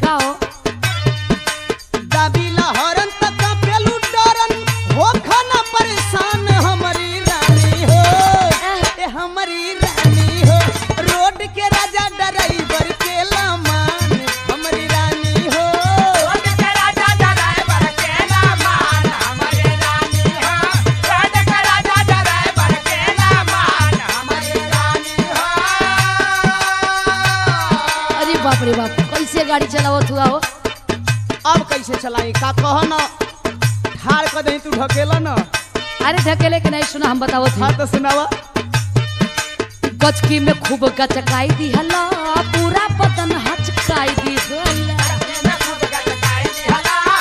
का हो दाबीला हरन तक पेलू डरन हो खाना परेशान हमारी रानी हो ए हमारी रानी हो रोड के राजा ड्राइवर के लामान हमारी रानी हो रोड के राजा ड्राइवर के लामान हमारी रानी हो रोड के राजा ड्राइवर के लामान हमारी रानी हो। अरे बाप रे बाप कैसे गाड़ी चलावत हुआ हो अब कैसे चलाई का कह न ठार कर दही तू ढकेला न। अरे ढकेले के नहीं सुना हम बतावत हाँ तो सुनावा गचकी में खूब गचकाई दी हला पूरा बदन हचकाई दी हला